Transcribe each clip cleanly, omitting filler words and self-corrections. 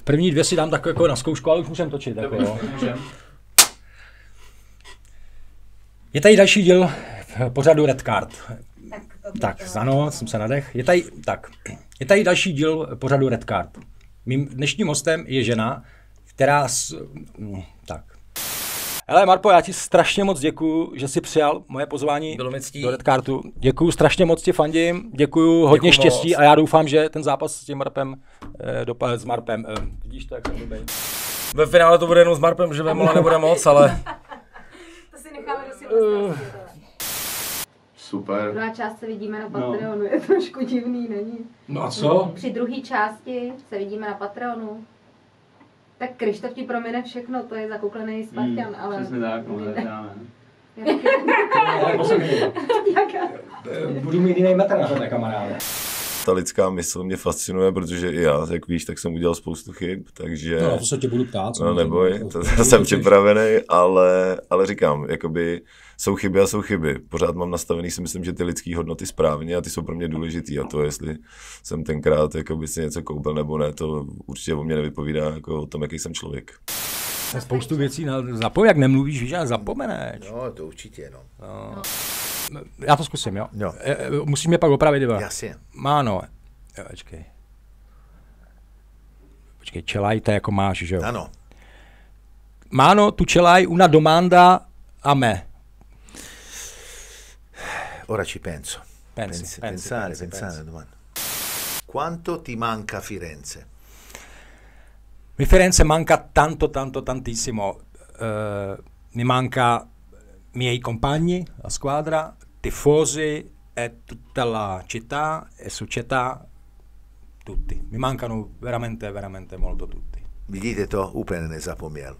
První dvě si dám tak jako na zkoušku, ale už můžeme točit. Jako, jo. Je tady další díl pořadu Red Card. Tak, ano, jsem se nadech. Je tady další díl pořadu Red Card. Mým dnešním hostem je žena, která... Tak. Hele Marpo, já ti strašně moc děkuju, že jsi přijal moje pozvání do Red Cardu. Děkuju, strašně moc ti fandím, děkuju, hodně štěstí a já doufám, že ten zápas s tím Marpem dopadne s Marpem. Vidíš to, jak jsem blbej. Ve finále to bude jenom s Marpem, že Vemola nebude moc, ale... To si necháme do si Super. Druhá část se vidíme na Patreonu, je trošku divný, není? No a co? Při druhé části se vidíme na Patreonu. Tak Krištof ti promine všechno, to je zakuklený Spartan, ale... Přesně tak, no, dáme. Budu mít jiný metr na to, kamaráde. Ta lidská mysl mě fascinuje, protože i já, jak víš, tak jsem udělal spoustu chyb, takže... No, to se tě budu ptát. No neboj, to jsem připravený, ale říkám, jakoby jsou chyby a jsou chyby. Pořád mám nastavený, si myslím, že ty lidský hodnoty správně a ty jsou pro mě důležitý a to, jestli jsem tenkrát jakoby si něco koupil nebo ne, to určitě o mě nevypovídá jako o tom, jaký jsem člověk. Spoustu věcí zapomíš, jak nemluvíš, víš, jak zapomeneš. No, to určitě, no. Já to zkusím, jo? Jo. Musíš mě pak opravit, Iva. Jasně. Máno. Jo, počkej, čelaj, to jako máš, že jo? Ano. Máno, tu čelaj una domanda a me. Ora ci penso. Pensare domanda. Quanto ti manca Firenze? Mi Firenze manca tantissimo. Mi manca miei compagni, la squadra, tifosi e tutta la città e società, tutti. Mi mancano veramente molto tutti. Vidíte to, úplně nezapomněl.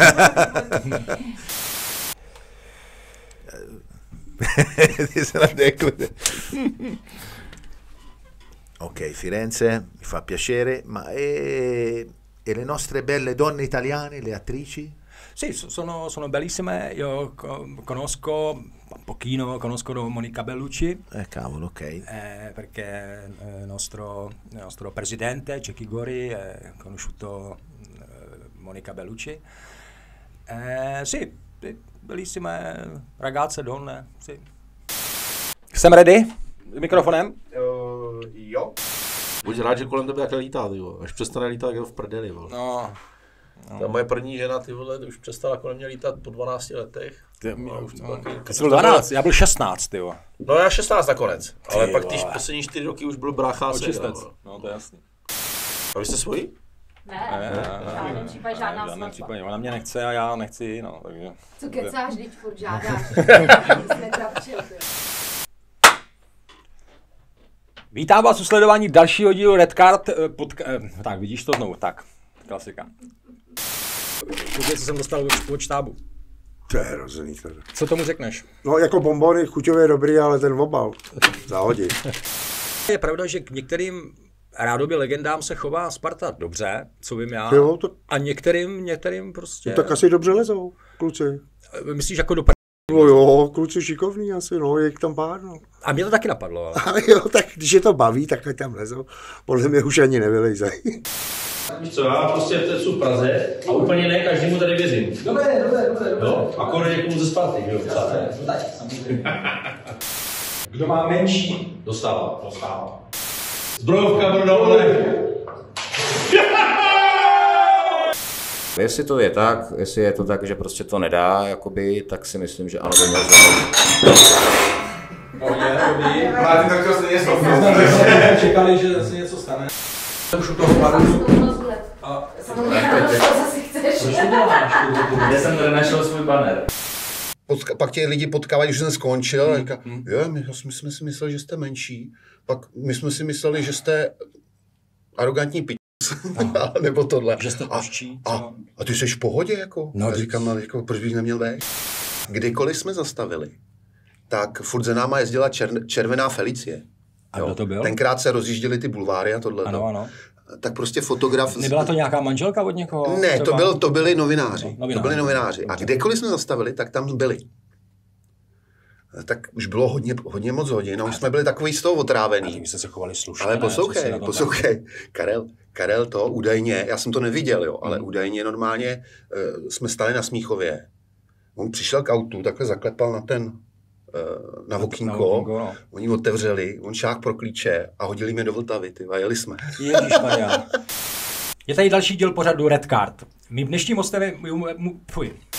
Ok, Firenze, mi fa piacere, ma e le nostre belle donne italiane, le attrici? Sì, sono bellissime, io conosco un pochino, conosco Monica Bellucci. Cavolo, ok. Perché il nostro presidente, Cecchi Gori, ha conosciuto Monica Bellucci. Sì, bellissime ragazze, donne, sì. Jsem ready? S mikrofonem? Jo. Buď rád, že kolem tebe takhle lítá, ty vole. Až přestane lítat, jak je v prdeli, vole. No. Ta moje první žena, ty vole, už přestala kolem mě lítat po 12 letech. Ty byl 12, já byl 16, ty vole. No já 16 nakonec, ale Ty pak vole. ty poslední 4 roky už byl brácha a Očistec. syn. No, to je jasný. A vy jste svoji? Ne, v žádném případě žádná svatba. Případě, ona mě nechce a já nechci, no, takže... Co kecáš, teď furt žádáš. Vítám vás u sledování dalšího dílu Red Card. Tak, vidíš to znovu, tak, klasika. Koukej, co jsem dostal od štábu. To je hrozný tady. Co tomu řekneš? No jako bonbony chuťově dobrý, ale ten obal zahodí. Je pravda, že k některým rádoby legendám se chová Sparta dobře, co vím já, Jo, to, a některým prostě... no, tak asi dobře lezou, kluci. Myslíš jako do No jo, kluci šikovní asi, no, je jich tam pár, no. A mě to taky napadlo, ale... A jo, tak když je to baví, tak tam lezou. Podle mě už ani nevylejzají. Víš co, já prostě jsem v Praze a úplně ne každému tady věřím. Dobré. Jo? Akorát někomu ze Sparty, jo? Kdo má menší, Dostává. Zbrojovka Brno, ale... Jestli je to tak, že prostě to nedá, jakoby, tak si myslím, že ano, by měl zvolit. Ale ty tak to stejně jsou. čekali, že se něco stane. Už u toho padu. Zase chceš. Kde jsem tady našel svůj banner? Pak tě lidi potkávají, když jsem skončil a říká, jo, my jsme si mysleli, že jste menší, pak my jsme si mysleli, že jste arrogantní nebo tohle. Že jste hoščí. A ty jsi v pohodě, jako? No, já říkám, ale jako, proč bych neměl být? Kdykoliv jsme zastavili, tak furt za náma jezdila červená Felicie. A kdo to byl? Tenkrát se rozjížděly ty bulváry a tohle. Ano. Tak prostě fotograf... Nebyla to nějaká manželka od někoho? Ne, to byli novináři. No, To byli novináři. A kdekoliv jsme zastavili, tak tam byli. Tak už bylo hodně moc hodin, a už jsme byli takový z toho otrávený. My jste se chovali slušně. Ale poslouchej, Karel to údajně, já jsem to neviděl, jo, ale údajně normálně jsme stali na Smíchově. On přišel k autu, takhle zaklepal na okýnko, no. Oni otevřeli, on šáhl pro klíče a hodili mě do Vltavy, a jeli jsme. Ježišmarja. Je tady další díl pořadu Red Card. Mým dnešním hostem je...